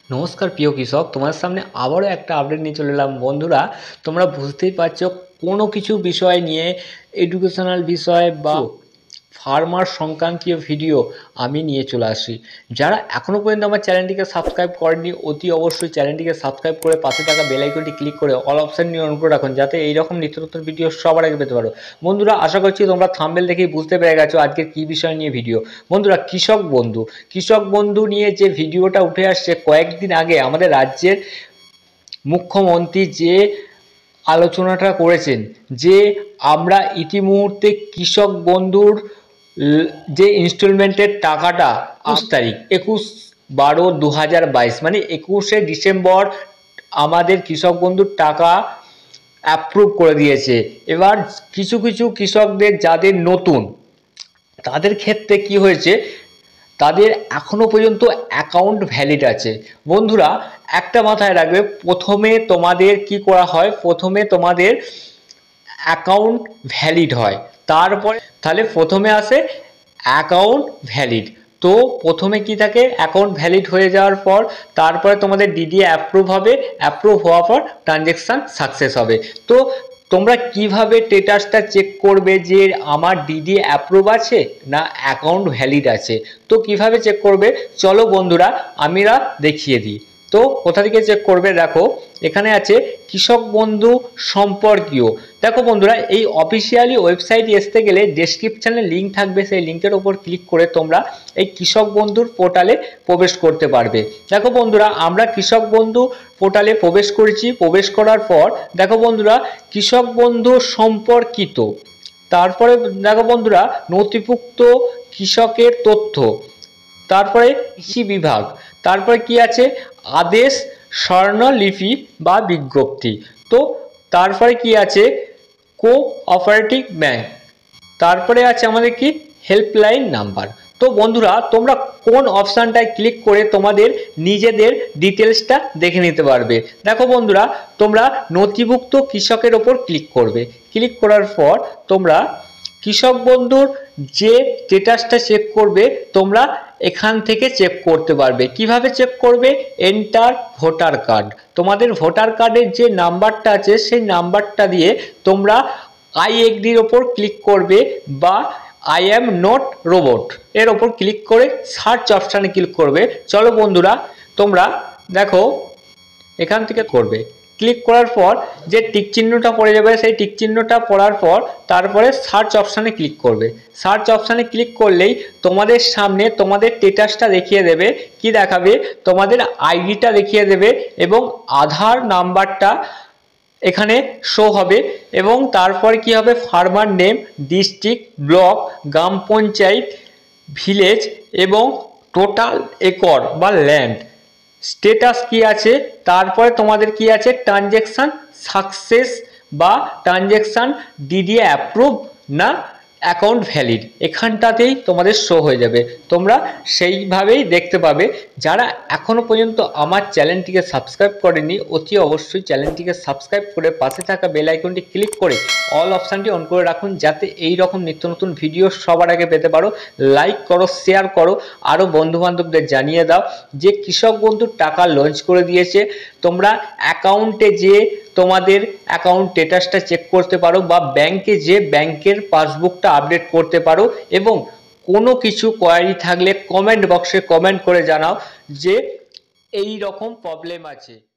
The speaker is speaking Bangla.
নমস্কার প্রিয় কৃষক, তোমার সামনে আবারও একটা আপডেট নিয়ে চলে এলাম। বন্ধুরা, তোমরা বুঝতেই পারছো কোনো কিছু বিষয় নিয়ে, এডুকেশনাল বিষয় বা ফার্মার সংক্রান্তীয় ভিডিও আমি নিয়ে চলে আসি। যারা এখনও পর্যন্ত আমার চ্যানেলটিকে সাবস্ক্রাইব করেনি, অতি অবশ্যই চ্যানেলটিকে সাবস্ক্রাইব করে পাশে থাকা বেল আইকনটি ক্লিক করে অল অপশান নিয়ে অন করে রাখুন, যাতে এইরকম নিত্য নতুন ভিডিও সবার আগে পেতে পারো। বন্ধুরা, আশা করছি তোমরা থাম্বনেল দেখেই বুঝতে পেরে গেছো আজকের কী বিষয় নিয়ে ভিডিও। বন্ধুরা, কৃষক বন্ধু নিয়ে যে ভিডিওটা উঠে আসছে, কয়েকদিন আগে আমাদের রাজ্যের মুখ্যমন্ত্রী যে আলোচনাটা করেছেন যে আমরা ইতিমুহূর্তে কৃষক বন্ধুর যে ইনস্টলমেন্টের টাকাটা 21 তারিখ 21/12/2022 মানে 21শে ডিসেম্বর আমাদের কৃষক বন্ধুর টাকা অ্যাপ্রুভ করে দিয়েছে। এবার কিছু কিছু কৃষকদের যাদের নতুন, তাদের ক্ষেত্রে কি হয়েছে, তাদের এখনো পর্যন্ত অ্যাকাউন্ট ভ্যালিড আছে। বন্ধুরা, একটা মাথায় রাখবে, প্রথমে তোমাদের কি করা হয়, প্রথমে তোমাদের অ্যাকাউন্ট ভ্যালিড হয়, তারপরে তাহলে প্রথমে আসে অ্যাকাউন্ট ভ্যালিড। তো প্রথমে কি থাকে, অ্যাকাউন্ট ভ্যালিড হয়ে যাওয়ার পর তারপরে তোমাদের ডিডিএ অ্যাপ্রুভ হবে, অ্যাপ্রুভ হওয়ার পর ট্রানজ্যাকশান সাকসেস হবে। তো তোমরা কিভাবে স্ট্যাটাসটা চেক করবে যে আমার ডিডি অ্যাপ্রুভ আছে না অ্যাকাউন্ট ভ্যালিড আছে? তো কিভাবে চেক করবে, চলো বন্ধুরা আমরা দেখিয়ে দিই। তো কোথা থেকে চেক করবে, দেখো এখানে আছে কৃষক বন্ধু সম্পর্কীয়। দেখো বন্ধুরা, এই অফিসিয়ালি ওয়েবসাইটে আসতে গেলে ডেসক্রিপশানে লিঙ্ক থাকবে, সেই লিঙ্কের ওপর ক্লিক করে তোমরা এই কৃষক বন্ধুর পোর্টালে প্রবেশ করতে পারবে। দেখো বন্ধুরা, আমরা কৃষক বন্ধু পোর্টালে প্রবেশ করেছি। প্রবেশ করার পর দেখো বন্ধুরা, কৃষক বন্ধু সম্পর্কিত, তারপরে দেখো বন্ধুরা নথিভুক্ত কৃষকের তথ্য, তারপরে কৃষি বিভাগ, তারপরে কি আছে আদেশ, স্বর্ণলিপি বা বিজ্ঞপ্তি। তো তারপরে কি আছে কোঅপারেটিভ ব্যাংক, তারপরে আছে আমাদের কি হেল্পলাইন নাম্বার। তো বন্ধুরা, তোমরা কোন অপশানটায় ক্লিক করে তোমাদের নিজেদের ডিটেলসটা দেখে নিতে পারবে। দেখো বন্ধুরা, তোমরা নথিভুক্ত কৃষকের ওপর ক্লিক করবে। ক্লিক করার পর তোমরা কৃষক বন্ধুর যে স্ট্যাটাসটা চেক করবে, তোমরা এখান থেকে চেক করতে পারবে। কিভাবে চেক করবে, এন্টার ভোটার কার্ড, তোমাদের ভোটার কার্ডের যে নাম্বারটা আছে সেই নাম্বারটা দিয়ে তোমরা আই এগ্রির ওপর ক্লিক করবে বা আই অ্যাম নট রোবট এর ওপর ক্লিক করে সার্চ অপশানে ক্লিক করবে। চলো বন্ধুরা, তোমরা দেখো এখান থেকে করবে। ক্লিক করার পর যে টিক চিহ্নটা পড়ে যাবে, সেই টিক চিহ্নটা পড়ার পর তারপরে সার্চ অপশানে ক্লিক করবে। সার্চ অপশানে ক্লিক করলেই তোমাদের সামনে তোমাদের স্ট্যাটাসটা দেখিয়ে দেবে। কি দেখাবে, তোমাদের আইডিটা দেখিয়ে দেবে এবং আধার নাম্বারটা এখানে শো হবে এবং তারপর কি হবে, ফার্মার নেম, ডিস্ট্রিক্ট, ব্লক, গ্রাম পঞ্চায়েত, ভিলেজ এবং টোটাল একর বা ল্যান্ড, স্ট্যাটাস কি আছে, তারপরে তোমাদের কি আছে ট্রানজ্যাকশান সাকসেস বা ট্রানজ্যাকশান ডিডিএ অ্যাপ্রুভ না অ্যাকাউন্ট ভ্যালিড, এখানটাতেই তোমাদের শো হয়ে যাবে। তোমরা সেইভাবেই দেখতে পাবে। যারা এখনও পর্যন্ত আমার চ্যানেলটিকে সাবস্ক্রাইব করেনি, অতি অবশ্যই চ্যানেলটিকে সাবস্ক্রাইব করে পাশে থাকা বেল আইকনটি ক্লিক করে অল অপশানটি অন করে রাখুন, যাতে এই রকম নিত্য নতুন ভিডিও সবার আগে পেতে পারো। লাইক করো, শেয়ার করো, আরও বন্ধুবান্ধবদের জানিয়ে দাও যে কৃষক বন্ধুর টাকা লঞ্চ করে দিয়েছে। তোমরা অ্যাকাউন্টে যে তোমাদের অ্যাকাউন্ট স্ট্যাটাসটা চেক করতে পারো বা ব্যাংকে যে ব্যাংকের পাসবুকটা আপডেট করতে পারো এবং কোনো কিছু কোয়ারি থাকলে কমেন্ট বক্সে কমেন্ট করে জানাও যে এই রকম প্রবলেম আছে।